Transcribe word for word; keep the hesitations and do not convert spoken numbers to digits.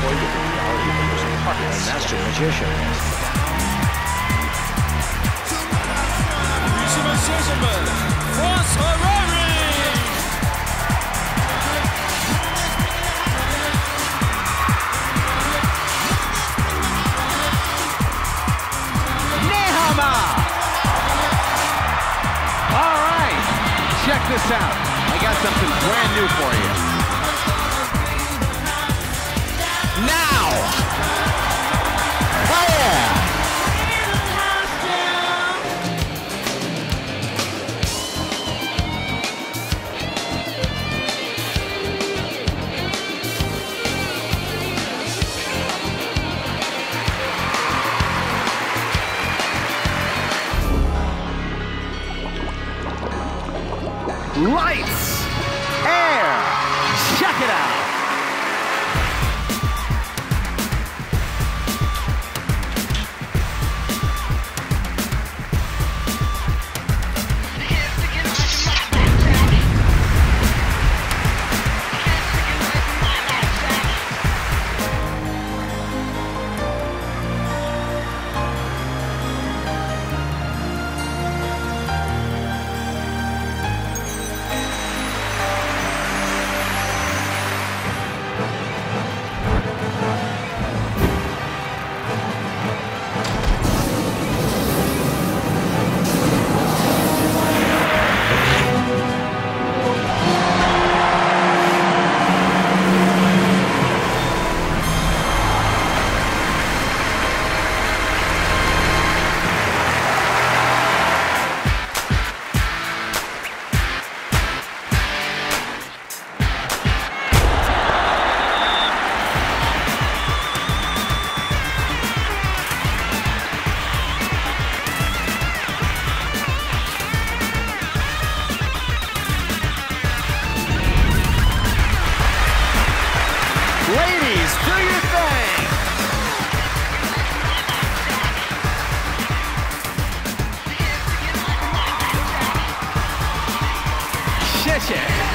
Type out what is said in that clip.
toyed with the reality of the most popular master magician. Ladies and gentlemen, Franz Harary! All right, check this out. I got something brand new for you. Now! Oh yeah! Lights, air, check it out. Ladies, do your thing! Shit, shit.